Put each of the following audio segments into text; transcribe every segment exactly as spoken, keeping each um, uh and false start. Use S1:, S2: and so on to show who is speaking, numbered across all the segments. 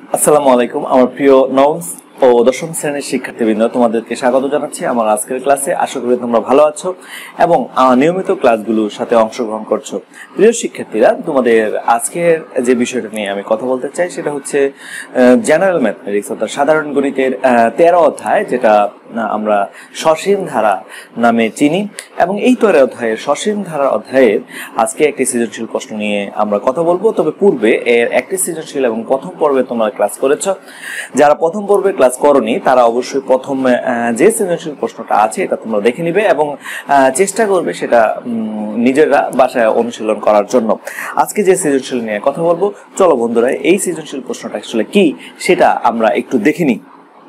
S1: আসসালামু আলাইকুম আমার প্রিয় নবম ও দশম শ্রেণীর শিক্ষার্থীবৃন্দ, তোমাদেরকে স্বাগত জানাচ্ছি আমার আজকের ক্লাসে। আশা করি তোমরা ভালো আছো এবং নিয়মিত ক্লাসগুলোর সাথে অংশগ্রহণ করছো। প্রিয় শিক্ষার্থীরা, তোমাদের আজকের যে বিষয়টা নিয়ে আমি কথা বলতে চাই সেটা হচ্ছে জেনারেল ম্যাথমেটিক্স অর্থাৎ সাধারণ গণিতের তেরো অধ্যায়, যেটা আমরা সসীম ধারা নামে চিনি। এবং এই তেরো অধ্যায়ের সসীম ধারা অধ্যায়ের আজকে একটি সৃজনশীল প্রশ্ন নিয়ে আমরা কথা বলবো। তবে পূর্বে এর একটি সৃজনশীল এবং প্রথম পর্বে তোমরা ক্লাস করেছো। যারা প্রথম পর্বে ক্লাস করনি তারা অবশ্যই প্রথম যে সৃজনশীল প্রশ্নটা আছে এটা তোমরা দেখে নিবে এবং চেষ্টা করবে সেটা নিজেরা বাসায় অনুশীলন করার জন্য। আজকে যে সৃজনশীল নিয়ে কথা বলবো, চলো বন্ধুরা এই সৃজনশীল প্রশ্নটা আসলে কি সেটা আমরা একটু দেখে নিই।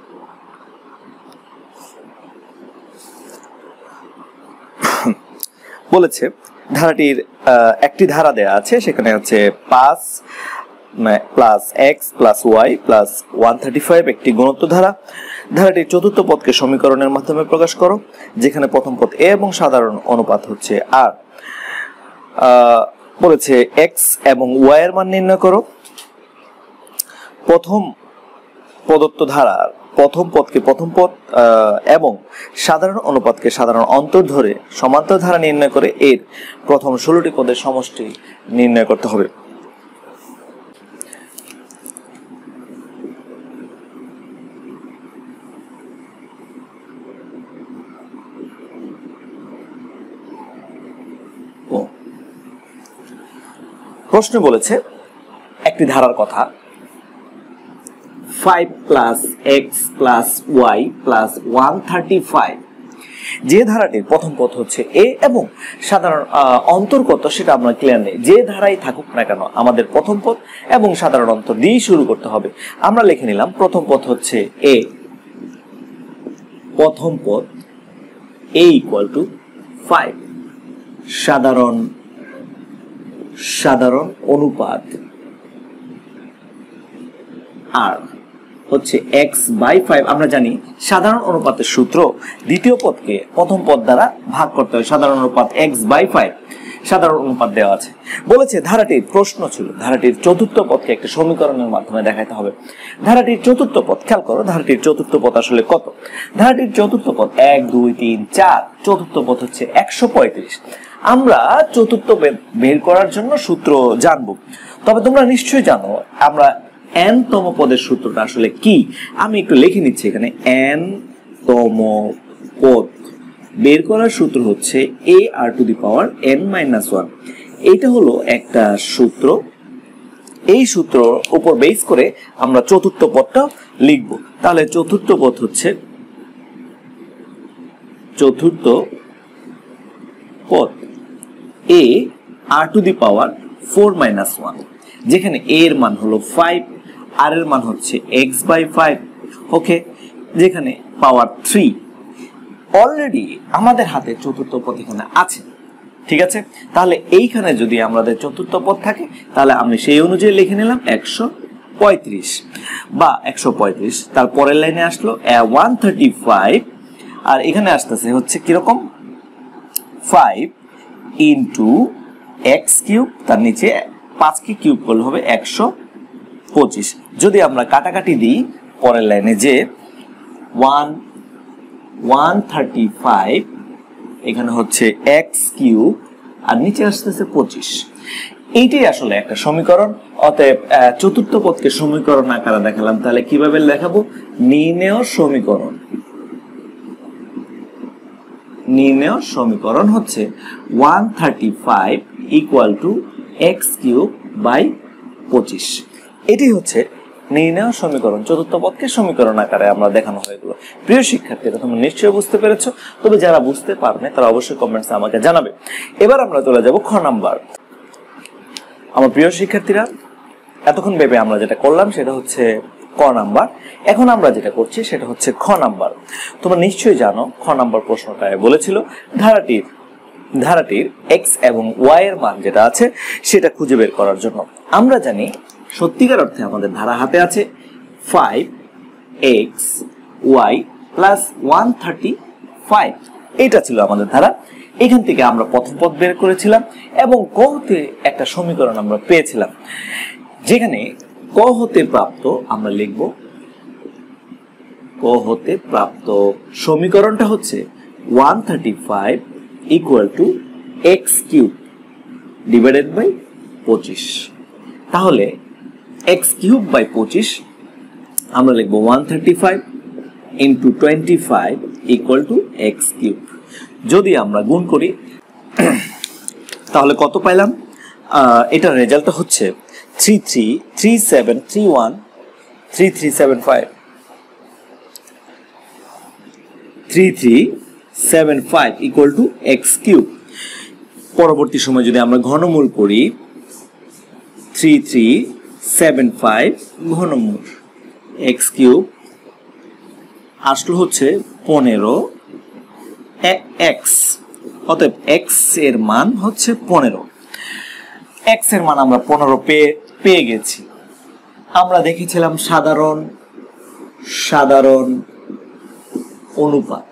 S1: বলেছে ধারাটির একটি ধারা দেয়া আছে, সেখানে হচ্ছে পাঁচ plus x plus Y plus one thirty five একটি গুণোত্তর ধারা। ধারাটির চতুর্থ পদকে সমীকরণের মাধ্যমে প্রকাশ করো, যেখানে প্রথম পদ এ এবং সাধারণ অনুপাত হচ্ছে আর। বলেছে এক্স এবং ওয়াই এর মান নির্ণয় করো। প্রথম প্রদত্ত ধারার প্রথম পদকে প্রথম পদ এবং সাধারণ অনুপাতকে সাধারণ অন্তর ধরে সমান্তর ধারা নির্ণয় করে এর প্রথম ষোলোটি পদের সমষ্টি নির্ণয় করতে হবে। প্রশ্ন বলেছে একটি ধারার কথা, five plus x plus Y plus one thirty five. যে ধারাটির প্রথম পদ হচ্ছে এ এবং সাধারণ অন্তর কত সেটা আমরা ক্লিয়ার নেই। যে ধারাই থাকুক না কেন আমাদের প্রথম পদ এবং সাধারণ অন্তর দিয়েই শুরু করতে হবে। আমরা লিখে নিলাম প্রথম পদ হচ্ছে এ, প্রথম পদ এ ইকুয়াল টু ফাইভ, সাধারণ সাধারণ অনুপাত আর হচ্ছে এক্স বাই ফাইভ। আমরা জানি সাধারণ অনুপাতের সূত্র দ্বিতীয় পদকে প্রথম পদ দ্বারা ভাগ করতে হয়। সাধারণ অনুপাত এক্স বাই ফাইভ, সাধারণ অনুপাত দেওয়া আছে। বলেছে ধারাটির প্রশ্ন ছিল ধারাটির চতুর্থ পদকে একটা সমীকরণের মাধ্যমে দেখাতে হবে। ধারাটির চতুর্থ পদ, খেয়াল করো ধারাটির চতুর্থ পদ আসলে কত। ধারাটির চতুর্থ পদ এক দুই তিন চার, চতুর্থ পদ হচ্ছে একশো পঁয়ত্রিশ। আমরা চতুর্থ বের করার জন্য সূত্র জানবো, তবে তোমরা নিশ্চয়ই জানো আমরা এন তম পদের সূত্রটা আসলে কি। আমি একটু লিখে নিচ্ছি এখানে। এন তম পদ বের করার সূত্র হচ্ছে a r to the power n minus one. এইটা হলো একটা সূত্র। এই সূত্র উপর বেস করে আমরা চতুর্থ পদটা লিখবো। তাহলে চতুর্থ পদ হচ্ছে চতুর্থ পদ a r to the power four minus one, যেখানে এ এর মান হলো ফাইভ, আর এর মান হচ্ছে এক্স বাই ফাইভ। ওকে, যেখানে পাওয়ার থ্রি। অলরেডি আমাদের হাতে চতুর্থ পদ এখানে আছে, ঠিক আছে। তাহলে এইখানে যদি আমাদের চতুর্থ পদ থাকে তাহলে আমি সেই অনুযায়ী লিখে নিলাম একশো পঁয়ত্রিশ বা একশো পঁয়ত্রিশ। তার পরের লাইনে আসলো ওয়ান থার্টি ফাইভ, আর এখানে আসতেছে হচ্ছে কিরকম ফাইভ ইন্টু এক্স কিউব, তার নিচে পাঁচকে কিউব করলে হবে একশো পঁচিশ। যদি আমরা কাটাকাটি দিই পরের লাইনে যে ওয়ান ওয়ান থার্টি ফাইভ, এখানে হচ্ছে এক্স কিউব আর নিচে আসতেছে পঁচিশ। এইটাই আসলে একটা সমীকরণ। অতএব চতুর্থ পদকে সমীকরণ আকারে দেখালাম। তাহলে কিভাবে দেখাবো? নির্ণেয় সমীকরণ। নির্ণেয় সমীকরণ হচ্ছে one thirty five equal to x cube by পঁচিশ। এটি হচ্ছে নির্ণেয় সমীকরণ। চতুর্থ পদকে সমীকরণ আকারে আমরা দেখানো হয়ে গেল। প্রিয় শিক্ষার্থীরা, তোমরা নিশ্চয়ই বুঝতে পেরেছো। তবে যারা বুঝতে পারবে তারা অবশ্যই কমেন্টসে আমাকে জানাবে। এবার আমরা চলে যাব খ নাম্বার। আমার প্রিয় শিক্ষার্থীরা, এতক্ষণ ভেবে আমরা যেটা করলাম সেটা হচ্ছে ক নাম্বার। এখন আমরা যেটা করছি সেটা হচ্ছে খ নাম্বার। তোমরা নিশ্চয়ই জানো খ নাম্বার প্রশ্নটায় বলেছিল ধারাটির ধারাটির এক্স এবং ওয়াই এর মান যেটা আছে সেটা খুঁজে বের করার জন্য। আমরা জানি সত্যিকার অর্থে আমাদের ধারা হাতে আছে five x y plus one thirty five. এটা ছিল আমাদের ধারা। এখান থেকে আমরা প্রথম পদ বের করেছিলাম এবং কতে একটা সমীকরণ আমরা পেয়েছিলাম, যেখানে ক হতে প্রাপ্ত আমরা লিখব ক হতে প্রাপ্ত সমীকরণটা হচ্ছে one thirty five equal to x cube divided by পঁচিশ। তাহলে এক্স কিউব বাই পঁচিশ আমরা লিখবো one thirty five into twenty five equal to x cube. যদি আমরা গুণ করি তাহলে কত পাইলাম? এটার রেজাল্টটা হচ্ছে three three three seven three one three three seven five three three seven five equal to x cube. পরবর্তী সময় যদি আমরা ঘনমূল করি থ্রি থ্রি সেভেন ফাইভ ঘনমূল এক্স কিউব আসলে হচ্ছে পনেরো এক্স, অতএব এক্স এর মান হচ্ছে পনেরো। এক্স এর মান আমরা পনেরো পেয়ে পেয়ে গেছি। আমরা দেখেছিলাম সাধারণ সাধারণ অনুপাত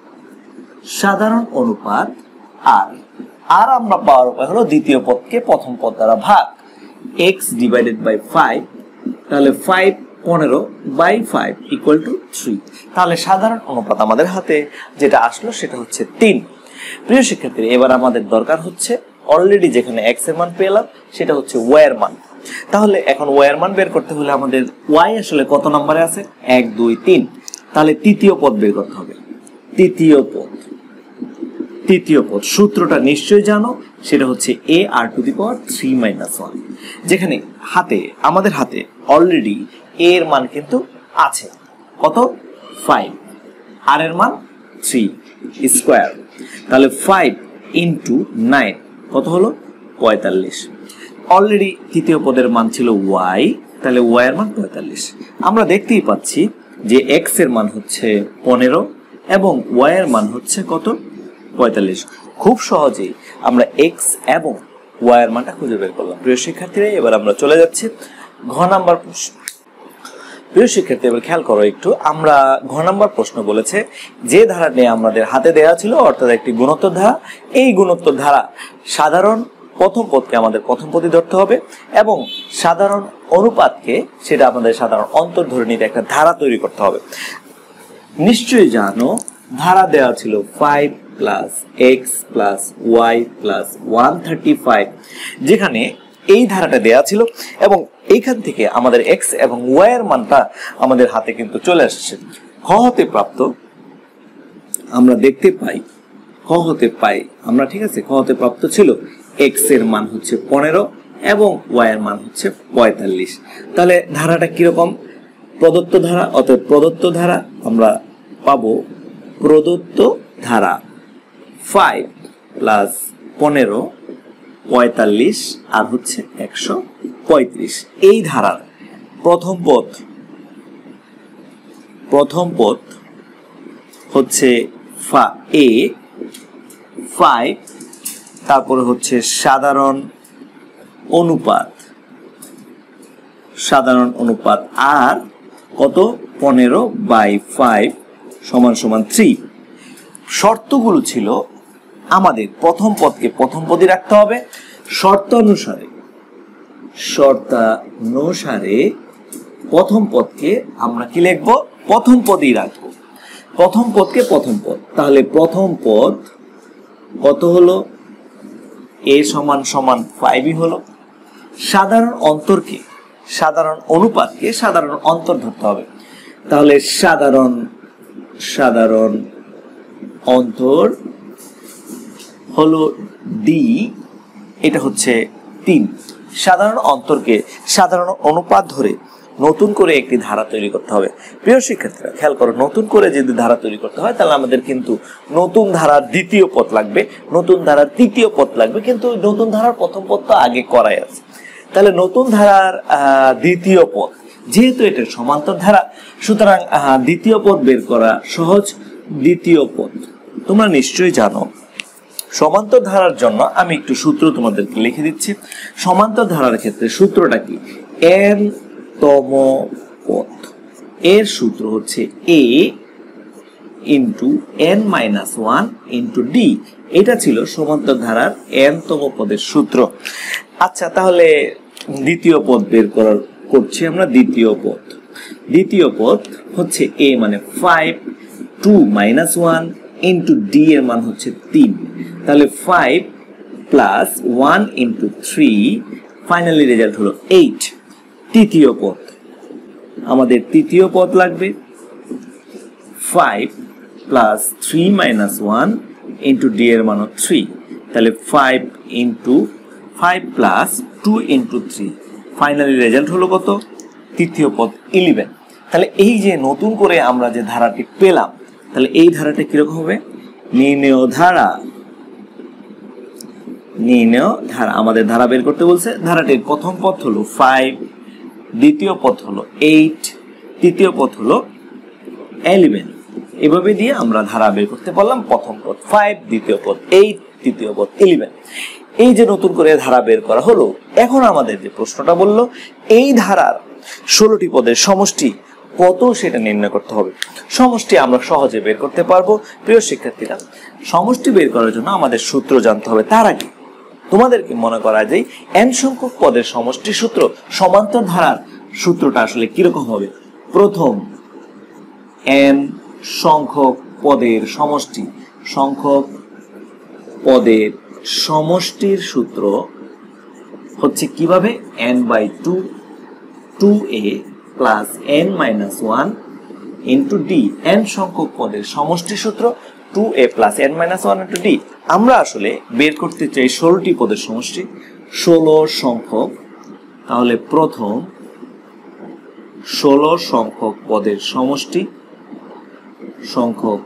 S1: সাধারণ অনুপাত আর আর আমরা পাওয়ার উপায় হলো দ্বিতীয় পদকে প্রথম পদ দ্বারা ভাগ, এক্স ডিভাইডেড বাই ফাইভ। তাহলে ফাইভ পনেরো by five equal to three. তাহলে সাধারণ অনুপাত আমাদের হাতে যেটা আসলো সেটা হচ্ছে তিন। প্রিয় শিক্ষার্থী, এবার আমাদের দরকার হচ্ছে অলরেডি যেখানে এক্স এর মান পেলাম সেটা হচ্ছে ওয়াই এর মান। তাহলে এখন ওয়াই এর মান বের করতে হলে আমাদের ওয়াই আসলে কত নম্বরে আছে? এক দুই তিন। তাহলে তৃতীয় পদ বের করতে হবে। তৃতীয় পদ তৃতীয় পদ সূত্রটা নিশ্চয়ই জানো, সেটা হচ্ছে a r to the power three minus one. যেখানে হাতে আমাদের হাতে অলরেডি এ এর মান কিন্তু আছে কত? ফাইভ। আর এর মান থ্রি স্কোয়ার। তাহলে ফাইভ ইন্টু নাইন কত হলো? পঁয়তাল্লিশ। অলরেডি তৃতীয় পদের মান ছিল ওয়াই, তাহলে ওয়াই এর মান পঁয়তাল্লিশ। আমরা দেখতেই পাচ্ছি যে এক্স এর মান হচ্ছে পনেরো এবং ওয়াই এর মান হচ্ছে কত? পঁয়তাল্লিশ। খুব সহজেই আমরা এক্স এবং ওয়াই এর মানটা খুঁজে বের করলাম। প্রিয় শিক্ষার্থীরা, এবার আমরা চলে যাচ্ছি ঘ নাম্বার প্রশ্ন। প্রিয় শিক্ষার্থী, এবার খেয়াল করো একটু, আমরা ঘ নাম্বার প্রশ্ন বলেছে যে ধারা নিয়ে আমাদের হাতে দেওয়া ছিল, অর্থাৎ একটি গুণোত্তর ধারা। এই গুণোত্তর ধারা সাধারণ প্রথম পদকে আমাদের প্রথম পদই ধরতে হবে এবং সাধারণ অনুপাতকে সেটা আমাদের সাধারণ অন্তর ধরে নিতে একটা ধারা তৈরি করতে হবে। নিশ্চয়ই জানো ধারা দেওয়া ছিল five plus x plus Y plus one thirty five, যেখানে এই ধারাটা দেওয়া ছিল এবং এইখান থেকে আমাদের এক্স এবং ওয়াই এর মানটা আমাদের হাতে কিন্তু চলে আসছে। খ হতে প্রাপ্ত আমরা দেখতে পাই খ হতে পাই আমরা ঠিক আছে খ হতে প্রাপ্ত ছিল এক্স এর মান হচ্ছে পনেরো এবং ওয়াই এর মান হচ্ছে পঁয়তাল্লিশ। তাহলে ধারাটা কিরকম? প্রদত্ত ধারা, অতএব প্রদত্ত ধারা আমরা পাবো প্রদত্ত ধারা ফাইভ প্লাস পনেরো পঁয়তাল্লিশ আর হচ্ছে একশো পঁয়ত্রিশ। এই ধারার প্রথম পদ প্রথম পদ হচ্ছে এ ফাইভ, তারপরে হচ্ছে সাধারণ অনুপাত সাধারণ অনুপাত আর কত? পনেরো বাই ফাইভ সমান সমান থ্রি। শর্তগুলো ছিল আমাদের প্রথম পদকে প্রথম পদই রাখতে হবে। শর্ত অনুসারে শর্তানুসারে প্রথম পদকে আমরা কি লিখব? প্রথম পদই রাখবো। প্রথম পদকে প্রথম পদ। তাহলে প্রথম পদ কত হলো? এ সমান সমান ফাইভই হলো। সাধারণ অন্তরকে সাধারণ অনুপাতকে সাধারণ অন্তর ধরতে হবে। তাহলে সাধারণ সাধারণ অন্তর হলো ডি, এটা হচ্ছে তিন। সাধারণ অন্তরকে সাধারণ অনুপাত ধরে নতুন করে একটি ধারা তৈরি করতে হবে। প্রিয় শিক্ষার্থীরা, খেয়াল করো, নতুন করে যদি ধারা তৈরি করতে হয় তাহলে আমাদের কিন্তু নতুন ধারার দ্বিতীয় পদ লাগবে, নতুন ধারার তৃতীয় পদ লাগবে, কিন্তু নতুন ধারার প্রথম পদ তো আগে করাই আছে। তাহলে নতুন ধারার আহ দ্বিতীয় পদ, যেহেতু এটা সমান্তর ধারা, সুতরাং দ্বিতীয় পদ বের করা সহজ। দ্বিতীয় পদ তোমরা নিশ্চয়ই জানো। সমান্তর ধারার জন্য আমি একটু সূত্র তোমাদেরকে লিখে দিচ্ছি। সমান্তর ধারার ক্ষেত্রে সূত্রটা কি? এন তম পদ এর সূত্র হচ্ছে a into n minus one into d. এটা ছিল সমান্তর ধারার এন তম পদের সূত্র। আচ্ছা, তাহলে দ্বিতীয় পদ বের করার করছি আমরা দ্বিতীয় পদ। দ্বিতীয় পদ হচ্ছে এ মানে five, two minus one into d এর মান হচ্ছে তিন, তাহলে five plus one into three, finally result হলো এইট। তৃতীয় পদ, আমাদের তৃতীয় পদ লাগবে five plus three minus one into d এর মান থ্রি, তাহলে five into five plus two into three, finally result হলো কত? তৃতীয় পদ ইলেভেন। তাহলে এই যে নতুন করে আমরা যে ধারাটি পেলাম, তাহলে এই ধারাটা কিরকম হবে? নির্ণেয় ধারা। নির্ণেয় ধারা, আমাদের ধারা বের করতে বলছে। ধারাটির প্রথম পদ হলো ফাইভ, দ্বিতীয় পদ হলো এইট, তৃতীয় পদ হলো ইলেভেন। এভাবে দিয়ে আমরা ধারা বের করতে পারলাম। প্রথম পদ ফাইভ, দ্বিতীয় পদ এইট, তৃতীয় পদ ইলেভেন। এই যে নতুন করে ধারা বের করা হলো, এখন আমাদের যে প্রশ্নটা বললো এই ধারার ষোলোটি পদের সমষ্টি কত সেটা নির্ণয় করতে হবে। সমষ্টি আমরা সহজে বের করতে পারবো। প্রিয় শিক্ষার্থীরা, সমষ্টি বের করার জন্য আমাদের সূত্র জানতে হবে। তার আগে তোমাদেরকে মনে করা যায় এন সংখ্যক পদের সমষ্টি সূত্র, সমান্তর ধারার সূত্রটা আসলে কিরকম হবে। প্রথম, এন সংখ্যক পদের সমষ্টি, সংখ্যক পদের সমষ্টির সূত্র হচ্ছে কিভাবে? N by two, two a plus n minus one into d. N সংখ্যক পদের সমষ্টি সূত্র two a plus n minus one into d. আমরা আসলে বের করতে চাই ষোলোটি পদের সমষ্টি, ষোলো সংখ্যক। তাহলে প্রথম ষোলো সংখ্যক পদের সমষ্টি, সংখ্যক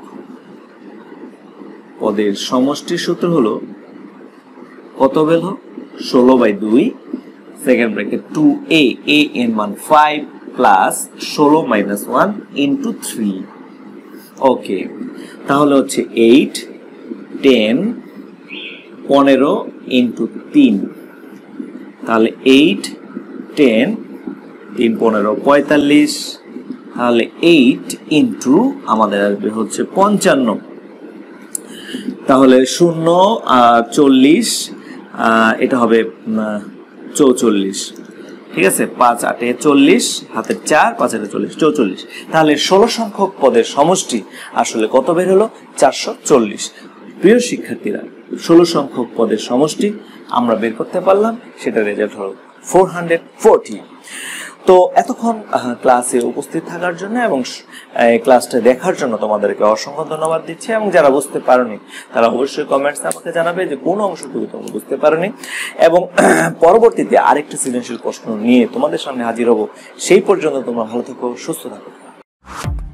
S1: পদের সমষ্টির সূত্র হলো কত বের হলো? ষোলো বাই দুই, second bracket two a, a এর মান ফাইভ প্লাস ষোলো minus one into three. Okay, তাহলে হচ্ছে এইট, টেন, পনেরো ইন্টু তিন, তাহলে এইট, টেন, তিন পনেরো পঁয়তাল্লিশ, তাহলে এইট ইন্টু আমাদের আসবে হচ্ছে পঞ্চান্ন, তাহলে শূন্য চল্লিশ, এটা হবে চৌচল্লিশ। ঠিক আছে, পাঁচ আটে চল্লিশ, হাতের চার, পাঁচ আটে চল্লিশ, চৌচল্লিশ। তাহলে ষোলো সংখ্যক পদের সমষ্টি আসলে কত বের হলো? চারশো চল্লিশ। প্রিয় শিক্ষার্থীরা, ষোলো সংখ্যক পদের সমষ্টি আমরা বের করতে পারলাম, সেটা রেজাল্ট হলো ফোর হান্ড্রেড ফোরটি। তো এতক্ষণ ক্লাসে উপস্থিত থাকার জন্য এবং ক্লাসটা দেখার জন্য তোমাদেরকে অসংখ্য ধন্যবাদ দিচ্ছি। এবং যারা বুঝতে পারোনি তারা অবশ্যই কমেন্টসে আমাকে জানাবে যে কোন অংশটুকু তোমরা বুঝতে পারোনি, এবং পরবর্তীতে আরেকটা সৃজনশীল প্রশ্ন নিয়ে তোমাদের সামনে হাজির হব। সেই পর্যন্ত তোমরা ভালো থাকো, সুস্থ থাকো।